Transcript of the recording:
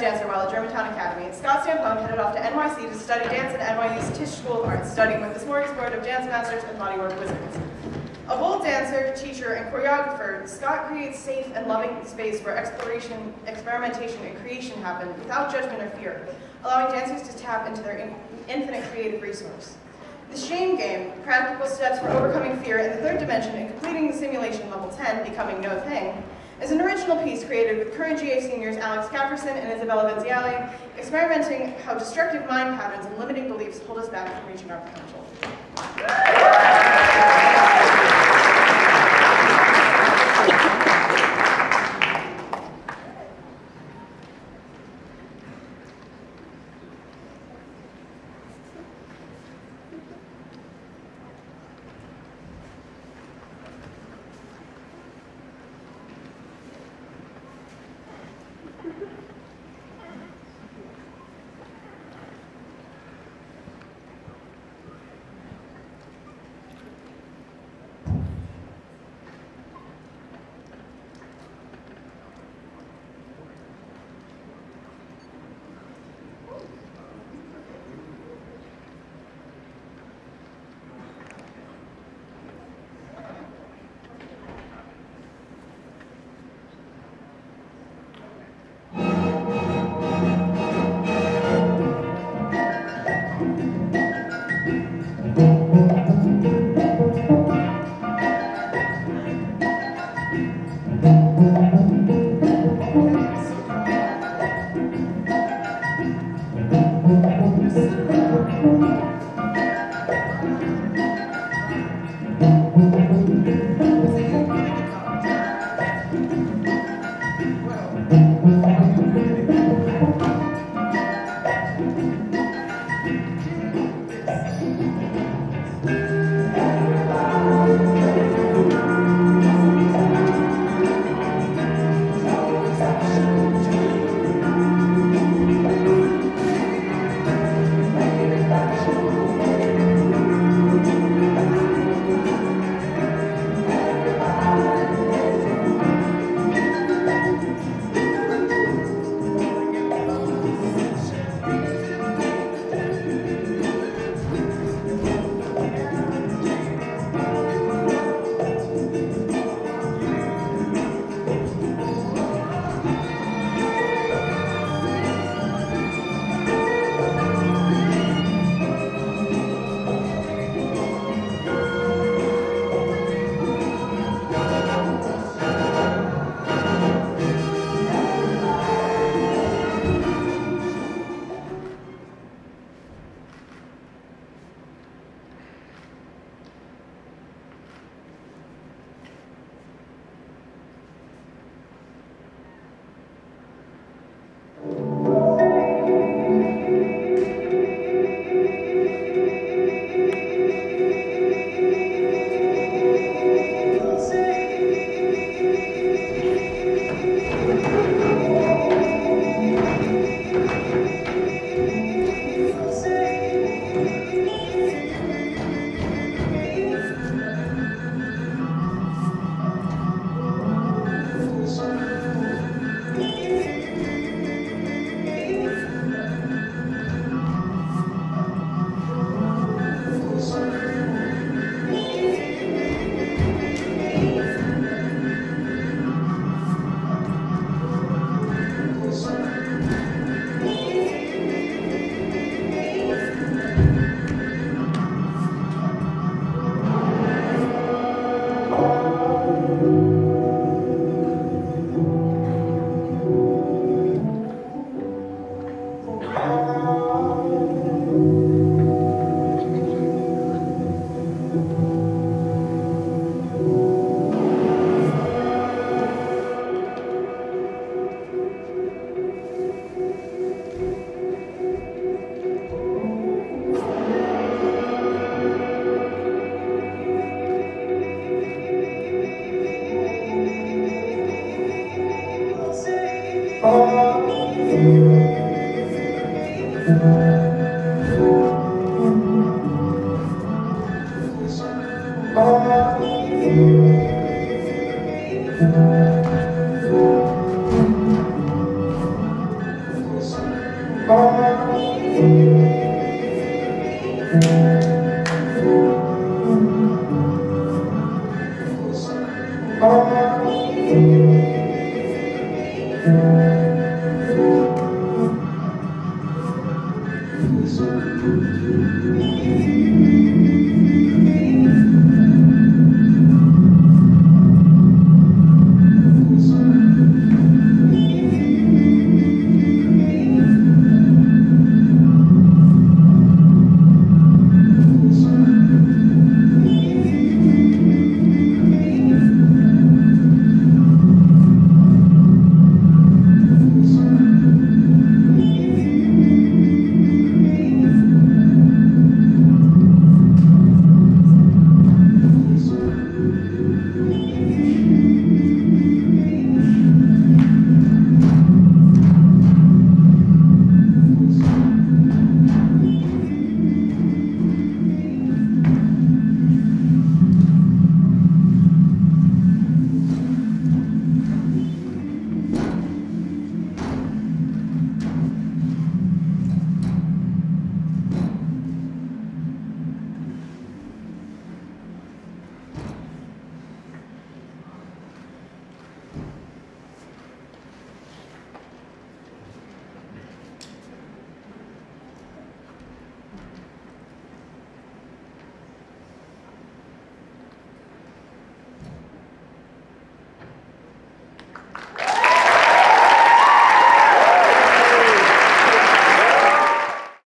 dancer while at Germantown Academy, Scott Stampone headed off to NYC to study dance at NYU's Tisch School of Arts, studying with the more explorative dance masters and bodywork wizards. A bold dancer, teacher, and choreographer, Scott creates safe and loving space where exploration, experimentation, and creation happen without judgment or fear, allowing dancers to tap into their infinite creative resource. The Shame Game, practical steps for overcoming fear in the third dimension and completing the simulation level 10, becoming no thing, is an original piece created with current GA seniors Alex Kafrissen and Isabella Venziale, experimenting how destructive mind patterns and limiting beliefs hold us back from reaching our potential.